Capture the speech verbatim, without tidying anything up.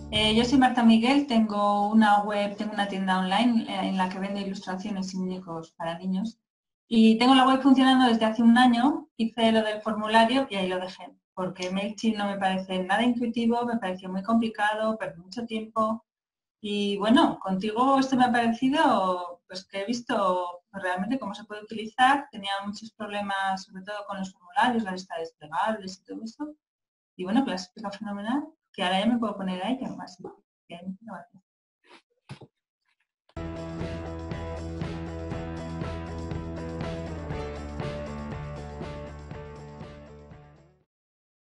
Eh, yo soy Marta Miguel, tengo una web, tengo una tienda online eh, en la que vendo ilustraciones y muñecos para niños. Y tengo la web funcionando desde hace un año, hice lo del formulario y ahí lo dejé, porque MailChimp no me parece nada intuitivo, me pareció muy complicado, perdí mucho tiempo. Y bueno, contigo esto me ha parecido, pues que he visto realmente cómo se puede utilizar. Tenía muchos problemas, sobre todo con los formularios, la lista de desplegables y todo eso. Y bueno, que la has explicado fenomenal, que ahora ya me puedo poner a ello más. Bien, gracias.